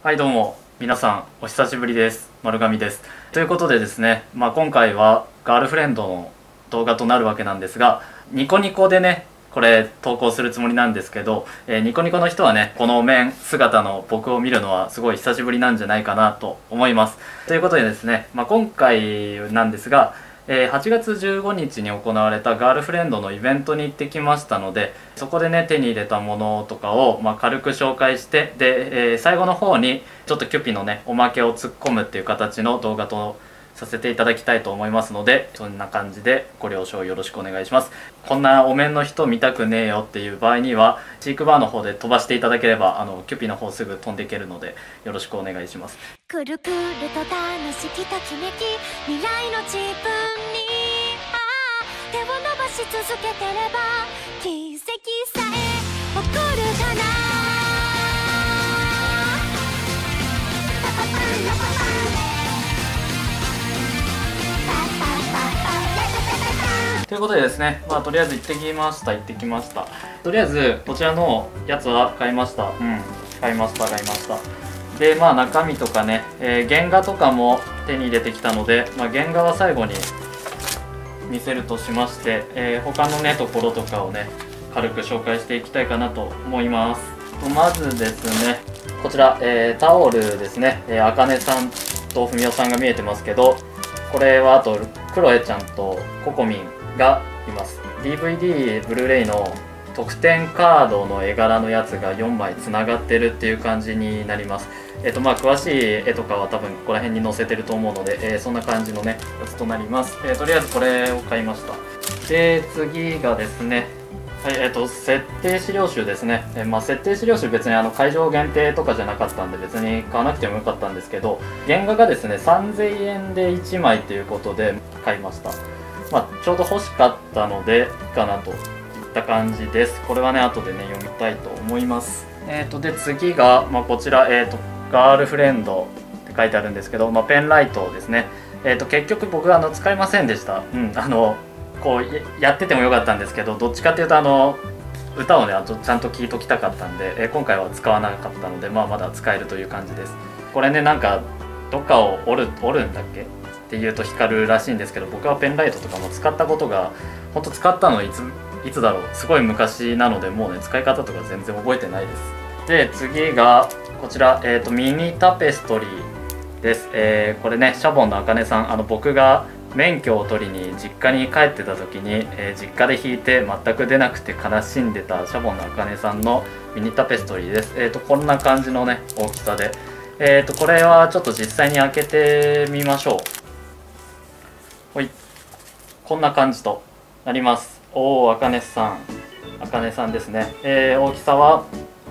はいどうも皆さんお久しぶりです。丸亀です。ということでですね、今回はガールフレンドの動画となるわけなんですが、ニコニコでねこれ投稿するつもりなんですけど、ニコニコの人はねこのお面姿の僕を見るのはすごい久しぶりなんじゃないかなと思います。ということでですね、今回なんですが、8月15日に行われたガールフレンドのイベントに行ってきましたので、そこでね手に入れたものとかを軽く紹介して、で、最後の方にちょっとキュピのねおまけを突っ込むっていう形の動画とさせていただきたいと思いますので、そんな感じでご了承よろしくお願いします。こんなお面の人見たくねえよっていう場合にはチークバーの方で飛ばしていただければキュピの方すぐ飛んでいけるのでよろしくお願いします。 くるくると楽しきときめき未来の自分に手を伸ばし続けてれば奇跡さえ起こるかな。 ということでですね、とりあえず行ってきました。とりあえずこちらのやつは買いました。買いました。で中身とかね、原画とかも手に入れてきたので、原画は最後に見せるとしまして、他のねところとかをね軽く紹介していきたいかなと思います。まずですねこちら、タオルですね、あかねさんとふみおさんが見えてますけど、これはあとクロエちゃんとココミンがいます。 DVD ブルーレイの特典カードの絵柄のやつが4枚つながってるっていう感じになります。詳しい絵とかは多分ここら辺に載せてると思うので、そんな感じのねやつとなります。とりあえずこれを買いました。で次がですね、設定資料集ですね。設定資料集別に会場限定とかじゃなかったんで別に買わなくてもよかったんですけど、原画がですね3000円で1枚ということで買いました。ちょうど欲しかったのでいいかなといった感じです。これはね後でね読みたいと思います。で次が、こちら、ガールフレンドって書いてあるんですけど、ペンライトですね。結局僕は使いませんでした。こうやっててもよかったんですけど、どっちかっていうと歌をねちゃんと聴いときたかったんで、今回は使わなかったので、まだ使えるという感じです。これねどっかを折るんだっけっていうと光るらしいんですけど、僕はペンライトとかも使ったことが本当使ったのいつだろう、すごい昔なのでもうね使い方とか全然覚えてないです。で次がこちら、ミニタペストリーです。これねシャボンのあかねさん、僕が免許を取りに実家に帰ってた時に、実家で弾いて全く出なくて悲しんでたシャボンのあかねさんのミニタペストリーです。こんな感じのね大きさで、これはちょっと実際に開けてみましょう。ほい、こんな感じとなります。おお、あかねさんですね。大きさは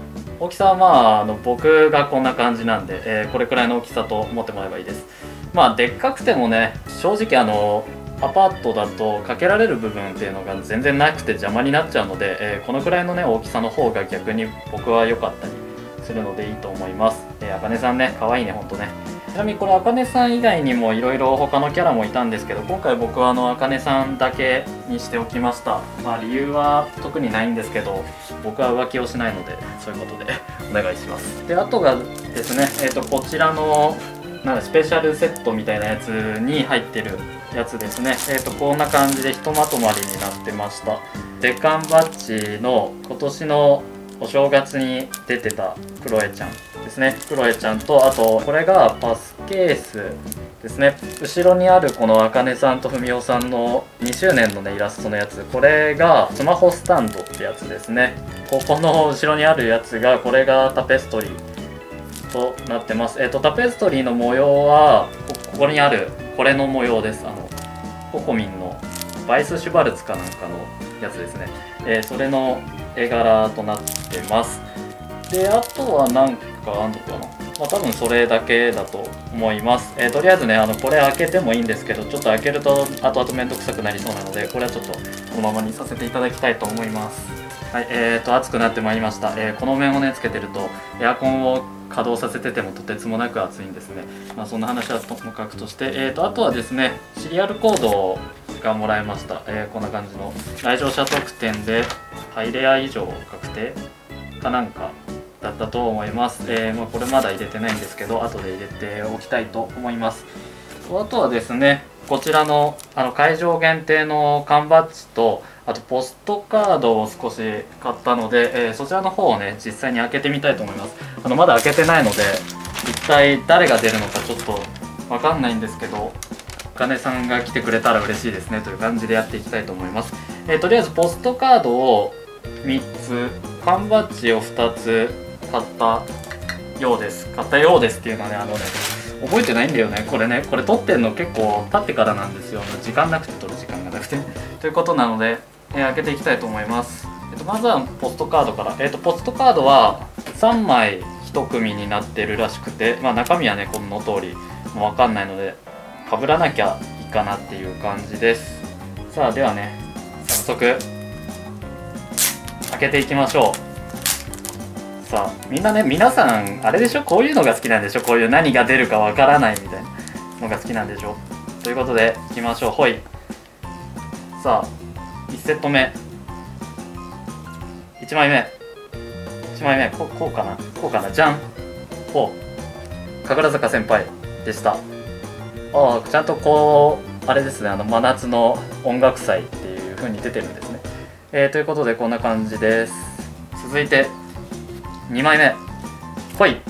僕がこんな感じなんで、これくらいの大きさと思ってもらえばいいです。でっかくてもね正直アパートだとかけられる部分っていうのが全然なくて邪魔になっちゃうので、このくらいのね大きさの方が逆に僕は良かったりするのでいいと思います。あかねさんね可愛いねほんとね。ちなみにこれあかねさん以外にもいろいろ他のキャラもいたんですけど、今回僕はあかねさんだけにしておきました。理由は特にないんですけど、僕は浮気をしないのでそういうことでお願いします。であとがですね、こちらのスペシャルセットみたいなやつに入ってるやつですね。こんな感じでひとまとまりになってました。デカンバッジの今年のお正月に出てたクロエちゃんですね。クロエちゃんと、あとこれがパスケースですね。後ろにあるこのあかねさんとふみおさんの2周年のねイラストのやつ、これがスマホスタンドってやつですね。ここの後ろにあるやつが、これがタペストリーとなってます。タペストリーの模様はここにあるこれの模様です。ココミンのバイス・シュバルツかなんかのやつですね。それの絵柄となってます。であとは何かあんのかな、多分それだけだと思います。とりあえずねこれ開けてもいいんですけど、ちょっと開けると後々めんどくさくなりそうなので、これはちょっとこのままにさせていただきたいと思います。はい、暑くなってまいりました。この面をねつけてるとエアコンを稼働させててもとてつもなく暑いんですね。そんな話はともかくとして、あとはですねシリアルコードがもらえました。こんな感じの来場者特典でハイレア以上確定かなんかだだったと思います。まあ、これまだ入れてないんですけど、後で入れておきたいと思います。あとはですね、こちらの会場限定の缶バッジと、あとポストカードを少し買ったので、そちらの方をね実際に開けてみたいと思います。まだ開けてないので一体誰が出るのかちょっと分かんないんですけど、あかねさんが来てくれたら嬉しいですねという感じでやっていきたいと思います。とりあえずポストカードを3つ、缶バッジを2つ買ったようです。買ったようですっていうのはね、覚えてないんだよね。これ撮ってんの結構経ってからなんですよ。時間なくて撮る時間がなくてということなので、開けていきたいと思います。まずはポストカードから。ポストカードは3枚1組になってるらしくて、まあ、中身はねこの通りもう分かんないのでかぶらなきゃいいかなっていう感じです。さあではね、早速開けていきましょう。さあみんなね、皆さんあれでしょ、こういうのが好きなんでしょ、こういう何が出るかわからないみたいなのが好きなんでしょ。ということでいきましょう。ほい。さあ1セット目、1枚目、1枚目、こうかな、じゃん。ほう、神楽坂先輩でした。ああ、ちゃんとこうあれですね、真夏の音楽祭っていう風に出てるんですね。ということでこんな感じです。続いて2枚目、ほい、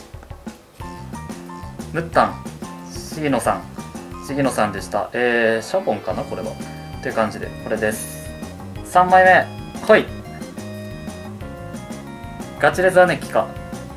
ムッタン重野さんでした。シャボンかなこれはという感じでこれです。3枚目、ほい、ガチレザーネキカ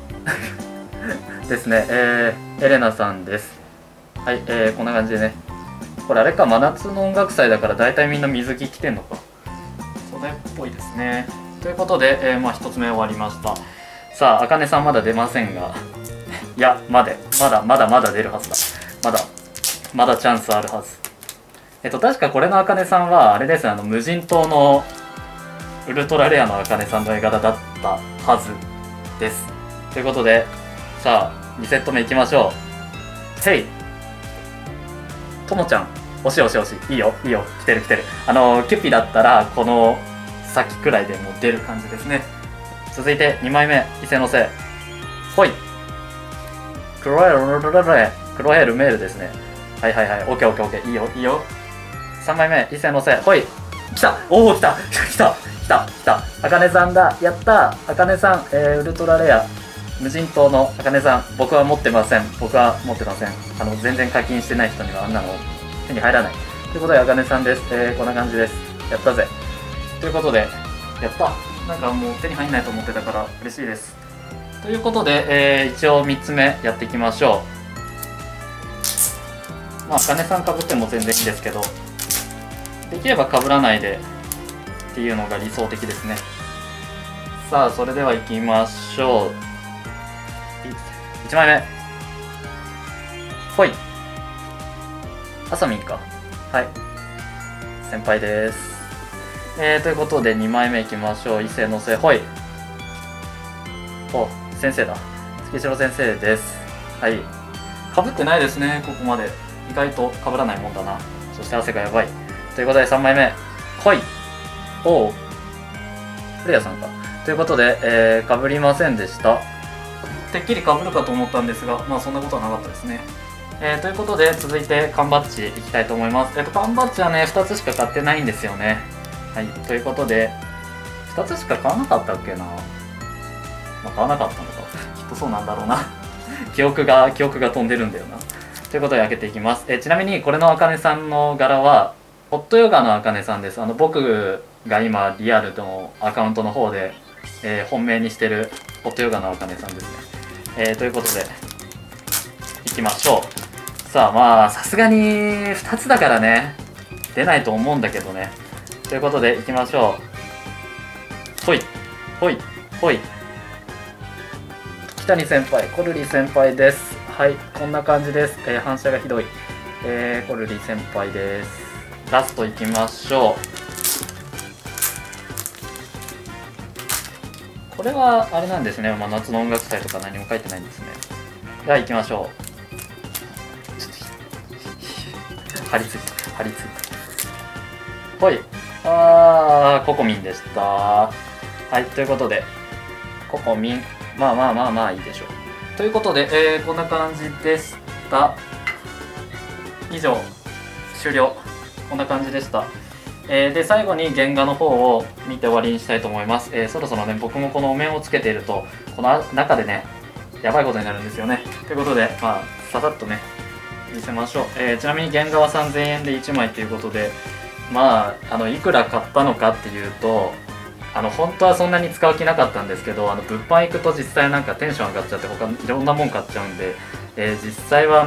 ですね。エレナさんです。はい、こんな感じでね、これあれか、真夏の音楽祭だから大体みんな水着着てんのか、それっぽいですね。ということで、まあ1つ目終わりました。さあ、あかねさんまだ出ませんがいや、まだ出るはずだ。まだチャンスあるはず。確かこれのあかねさんはあれですね、無人島のウルトラレアのあかねさんの絵柄だったはずです。ということで、さあ2セット目いきましょう。へい、ともちゃん、惜しい、いいよ、来てる。キュピだったらこの先くらいでもう出る感じですね。続いて2枚目、伊勢のせ、ほい、クロエルメールですね。はい、オッケー、いいよ。3枚目、伊勢のせ、ほい、来た、来た、あかねさんだ、やった、あかねさん、ウルトラレア無人島のあかねさん、僕は持ってません。全然課金してない人にはあんなの手に入らないということで、あかねさんです。こんな感じです。やったぜということで、やった、なんかもう手に入んないと思ってたから嬉しいです。ということで、一応3つ目やっていきましょう。まああかねさんかぶっても全然いいですけど、できればかぶらないでっていうのが理想的ですね。さあそれではいきましょう。1枚目、ほい、あさみんか、はい、先輩です。ということで2枚目いきましょう。伊勢のせ、ほい、お、先生だ、月城先生です。はい、かぶってないですね、ここまで。意外とかぶらないもんだな。そして汗がやばいということで3枚目、ほい、おう、フレアさんか。ということで、かぶりませんでした。てっきりかぶるかと思ったんですが、まあそんなことはなかったですね。ということで続いて缶バッジいきたいと思います。缶バッジはね2つしか買ってないんですよね。はい、ということで2つしか買わなかったっけな。まあ、買わなかったのかきっとそうなんだろうな記憶が飛んでるんだよな。ということで開けていきます。ちなみにこれのあかねさんの柄はホットヨガのあかねさんです。僕が今リアルのアカウントの方で、本命にしてるホットヨガのあかねさんですね。ということでいきましょう。さあまあさすがに2つだからね出ないと思うんだけどね。ということでいきましょう。ほい北谷先輩、コルリ先輩です。はい、こんな感じです。反射がひどい、コルリ先輩です。ラストいきましょう。これはあれなんですね、まあ、夏の音楽祭とか何も書いてないんですね。では行きましょう。張り付いた。ほい、ココミンでした。はい、ということでココミン、まあまあまあまあいいでしょう。ということで、こんな感じでした。以上終了。こんな感じでした。で最後に原画の方を見て終わりにしたいと思います。そろそろね僕もこのお面をつけているとこの中でねやばいことになるんですよね。ということでまあささっとね見せましょう。ちなみに原画は3000円で1枚ということで、まあいくら買ったのかっていうと本当はそんなに使う気なかったんですけど、物販行くと実際なんかテンション上がっちゃって他いろんなもん買っちゃうんで、実際は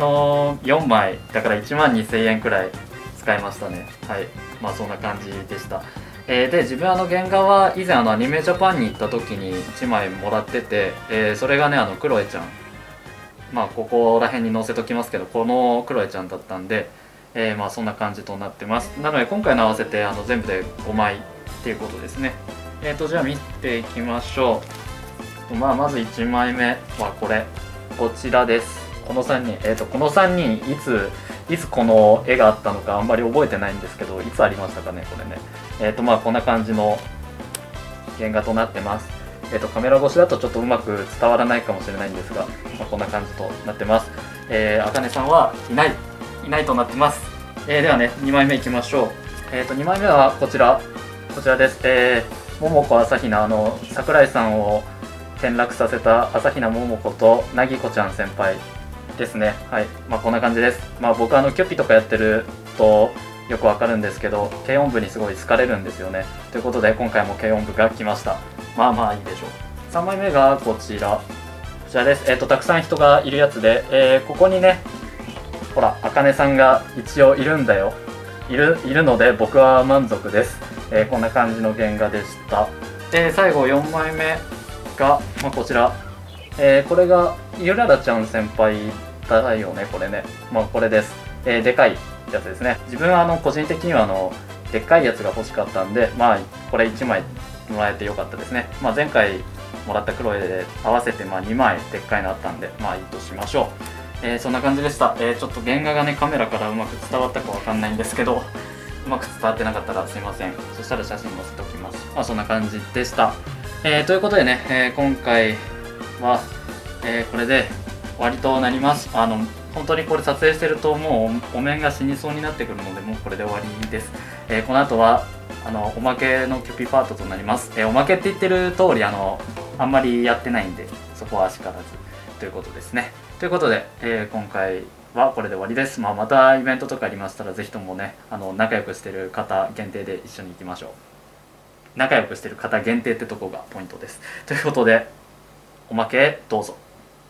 4枚だから1万2000円くらい使いましたね。はい、まあそんな感じでした。で自分原画は以前アニメジャパンに行った時に1枚もらってて、それがねクロエちゃん、まあここら辺に載せときますけどこのクロエちゃんだったんで、まあそんな感じとなってます。なので今回の合わせて全部で5枚っていうことですね。じゃあ見ていきましょう。まず1枚目はこちらです。この3人、この3人いつこの絵があったのかあんまり覚えてないんですけど、いつありましたかねこれね。まあこんな感じの原画となってます。カメラ越しだとちょっとうまく伝わらないかもしれないんですが、まあ、こんな感じとなってます。あかねさんはいないとなってます。ではね2枚目いきましょう。2枚目はこちらです。桃子朝比奈、桜井さんを転落させた朝比奈桃子となぎこちゃん先輩ですね。はい、まあこんな感じです。まあ僕キョピとかやってるとよくわかるんですけど、軽音部にすごい好かれるんですよね。ということで今回も軽音部が来ました。まあまあいいでしょう。3枚目がこちらです。たくさん人がいるやつで、ここにねほらあかねさんが一応いるんだよ。いるので僕は満足です。こんな感じの原画でした。最後4枚目が、まあ、こちら、これがゆららちゃん先輩だよねこれね。まあこれです。でかいやつですね。自分は個人的にはでっかいやつが欲しかったんで、まあこれ1枚もらえてよかったですね。まあ、前回もらったクロエで合わせて2枚でっかいのあったんでまあいいとしましょう。そんな感じでした。ちょっと原画がねカメラからうまく伝わったかわかんないんですけど、うまく伝わってなかったらすいません。そしたら写真載せておきます。まあそんな感じでした。ということでね、今回は、これで終わりとなります。本当にこれ撮影してるともうお面が死にそうになってくるのでもうこれで終わりです。この後はおまけのキュピパートとなります。おまけって言ってる通りあんまりやってないんでそこはあしからずということですね。ということで、今回はこれで終わりです。まあ、またイベントとかありましたらぜひともね仲良くしてる方限定で一緒に行きましょう。仲良くしてる方限定ってとこがポイントです。ということでおまけどうぞ。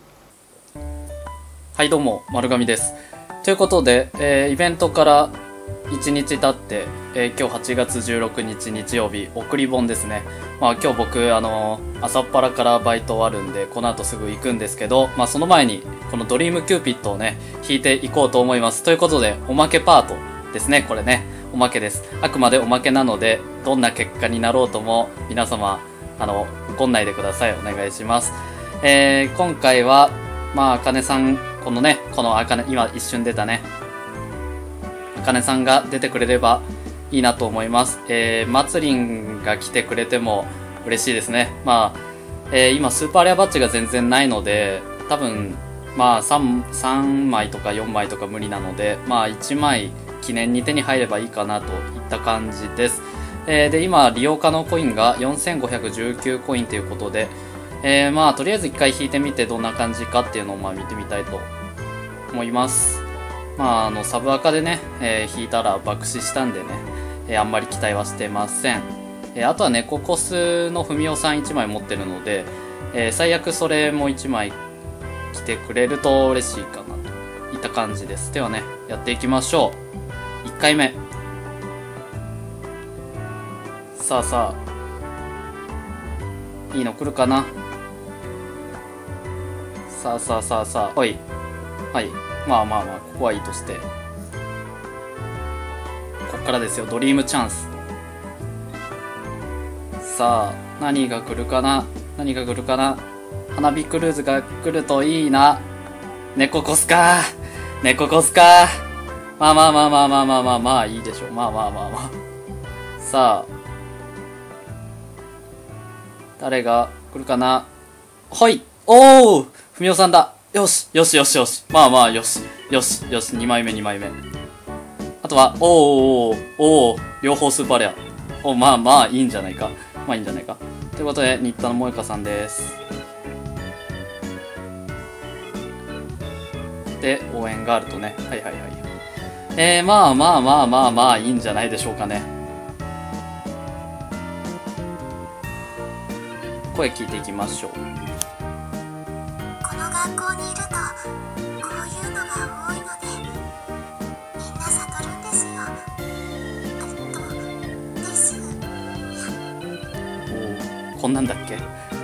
はいどうも丸亀です。ということで、イベントから1日経って、今日8月16日日曜日送り盆ですね。まあ今日僕朝っぱらからバイト終わるんでこの後すぐ行くんですけど、まあその前にこのドリームキューピッドをね弾いていこうと思います。ということでおまけパートですね。これねおまけです。あくまでおまけなのでどんな結果になろうとも皆様怒んないでください。お願いします。今回はまああかねさんこのあかね今一瞬出たねあかねさんが出てくれればいいなと思います。まつりんが来てくれても嬉しいですね。まあ、今スーパーレアバッジが全然ないので多分まあ 3枚とか4枚とか無理なのでまあ1枚記念に手に入ればいいかなといった感じです。で今利用可能コインが4519コインということで、まあとりあえず1回引いてみてどんな感じかっていうのをまあ見てみたいと思います。まあサブアカでね、引いたら爆死したんでね、あんまり期待はしてません。あとはねココスのふみおさん1枚持ってるので、最悪それも1枚来てくれると嬉しいかなといった感じです。ではねやっていきましょう。1回目さあいいの来るかな。さあはいまあここはいいとして、こっからですよドリームチャンス。さあ何が来るかな花火クルーズが来るといいな。猫コスかまあいいでしょう。まあさあ誰が来るかな。 はい。おー、ふみおさんだ。よし、よしよしよし。まあまあ、よし。よし、よし。2枚目、2枚目。あとは、両方スーパーレア。まあまあ、いいんじゃないか。まあいいんじゃないか。ということで、新田の萌香さんです。で、応援があるとね。はいはいはい。まあまあまあまあまあ、いいんじゃないでしょうかね。声聞いていきましょう。 この学校にいるとこういうのが多いのでみんな悟るんですよ。ですお、こんなんだっけ。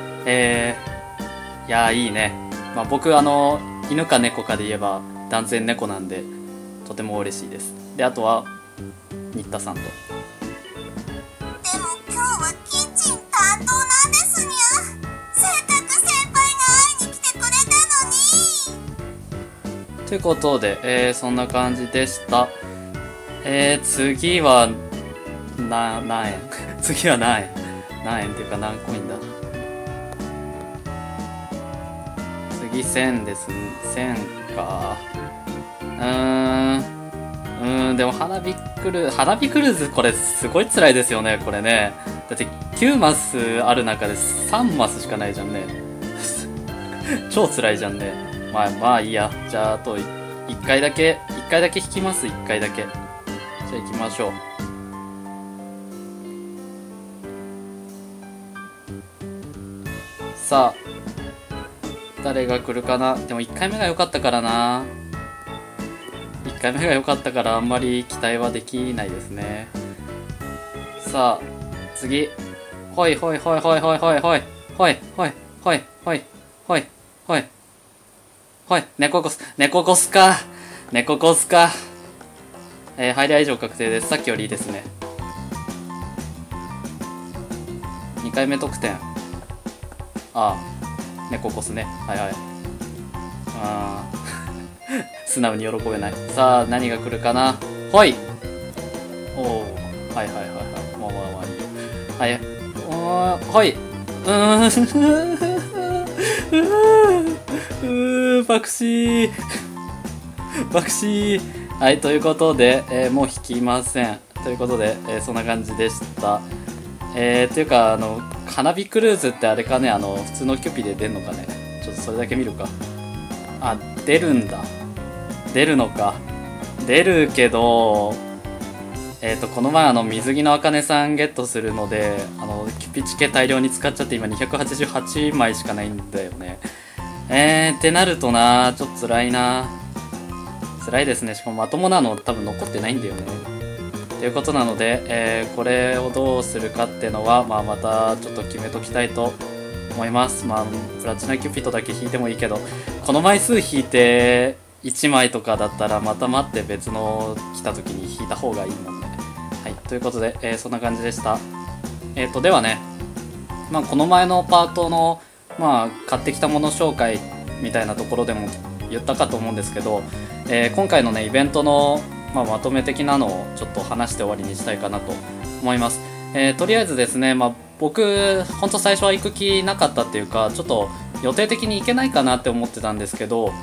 いやー、いいね。まあ僕犬か猫かで言えば断然猫なんでとても嬉しいです。で、あとは新田さんと。 でも今日はキッチン担当なんですにゃ。せっかく先輩が会いに来てくれたのに。 ということで、そんな感じでした。次は何円次は何円っていうか何コインだ。次1000です。1000か。でも花火クルーズ、これすごい辛いですよね、これね。だって9マスある中で3マスしかないじゃんね。超辛いじゃんね。まあまあいいや。じゃああと1回だけ引きます。1回だけ。じゃあ行きましょう。さあ、誰が来るかな。でも1回目が良かったからな。1回目が良かったからあんまり期待はできないですね。さあ、次。ほいほいほいほいほいほいほい。ほいほいほいほいほいほいほい。猫コスか。猫コスか。入りは以上確定です。さっきよりいいですね。2回目得点。ああ、猫コスね。はいはい。ああ。素直に喜べない。さあ、何が来るかな。ほい。おお、はいはいはいはい。まあまあまあいいよ。はい。ほい。爆死。はい、ということで、もう引きません。ということで、そんな感じでした。というか、花火クルーズってあれかね、普通のキュピで出んのかね。ちょっとそれだけ見るか。あ、出るんだ。出るのか。出るけど、この前水着のあかねさんゲットするので、キュピチケ大量に使っちゃって今288枚しかないんだよね。ってなるとな、ちょっと辛いな。辛いですね。しかもまともなの多分残ってないんだよね。ということなので、これをどうするかってのは、まあまたちょっと決めときたいと思います。まあ、プラチナキュピットだけ引いてもいいけど、この枚数引いて、1枚とかだったらまた待って別の来た時に引いた方がいいもんね。はい、ということで、そんな感じでした。ではね、まあこの前のパートの、まあ買ってきたもの紹介みたいなところでも言ったかと思うんですけど、今回のねイベントの、まとめ的なのをちょっと話して終わりにしたいかなと思います。とりあえずですね、僕ほんと最初は行く気なかったっていうか、ちょっと予定的に行けないかなって思ってたんですけど、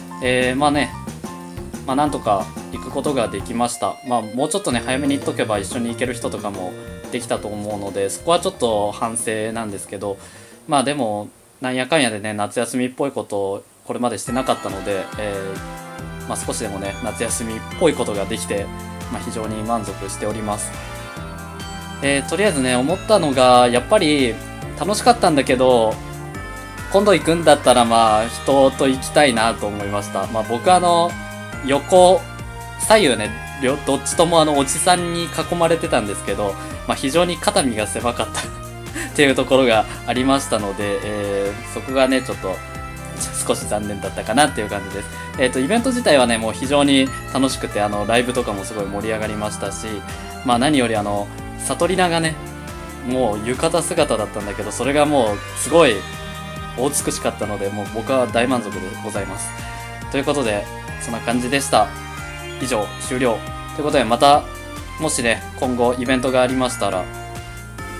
なんとか行くことができました。もうちょっとね早めに行っとけば一緒に行ける人とかもできたと思うので、そこはちょっと反省なんですけど、でもなんやかんやでね夏休みっぽいことをこれまでしてなかったので、少しでもね夏休みっぽいことができて、非常に満足しております。とりあえずね思ったのが、やっぱり楽しかったんだけど、今度行くんだったら人と行きたいなと思いました。僕横左右ねどっちともおじさんに囲まれてたんですけど、非常に肩身が狭かったっていうところがありましたので、そこがねちょっと少し残念だったかなっていう感じです。イベント自体はねもう非常に楽しくて、ライブとかもすごい盛り上がりましたし、何よりサトリナがねもう浴衣姿だったんだけど、それがもうすごい大美しかったので、もう僕は大満足でございます。ということでそんな感じでした。以上終了ということで、またもしね今後イベントがありましたら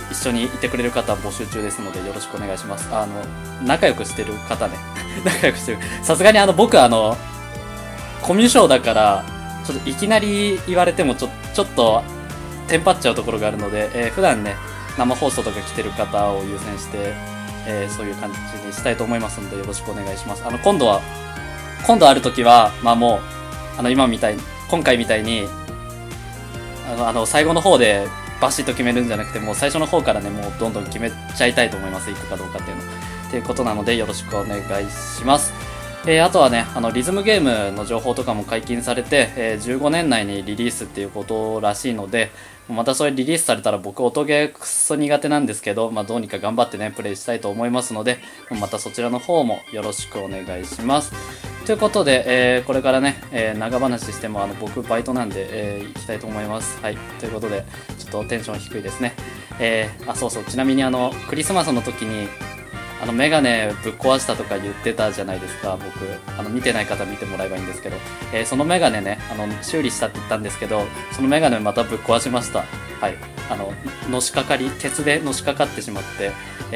一緒にいてくれる方募集中ですのでよろしくお願いします。仲良くしてる方ね。仲良くしてる。さすがに僕コミュ障だから、ちょっといきなり言われてもちょっとテンパっちゃうところがあるので、普段ね、生放送とか来てる方を優先して、そういう感じにしたいと思いますのでよろしくお願いします。今度ある時は、まあもう、今回みたいに、最後の方でバシッと決めるんじゃなくて、もう最初の方からね、もうどんどん決めちゃいたいと思います。行くかどうかっていうの。っていうことなのでよろしくお願いします。あとはね、リズムゲームの情報とかも解禁されて、15年内にリリースっていうことらしいので、またそれリリースされたら僕音ゲーくっそ苦手なんですけど、まあどうにか頑張ってね、プレイしたいと思いますので、またそちらの方もよろしくお願いします。ということで、これからね、長話しても僕バイトなんで、行きたいと思います。はい。ということで、ちょっとテンション低いですね。そうそう、ちなみにクリスマスの時に、メガネぶっ壊したとか言ってたじゃないですか、僕。見てない方見てもらえばいいんですけど、そのメガネね、修理したって言ったんですけど、そのメガネまたぶっ壊しました。はい。鉄でのしかかってしまって、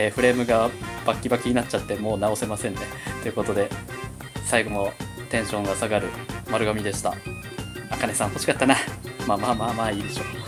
フレームがバッキバキになっちゃって、もう直せませんね。ということで、最後もテンションが下がる丸髪でした。あかねさん欲しかったな。まあいいでしょう。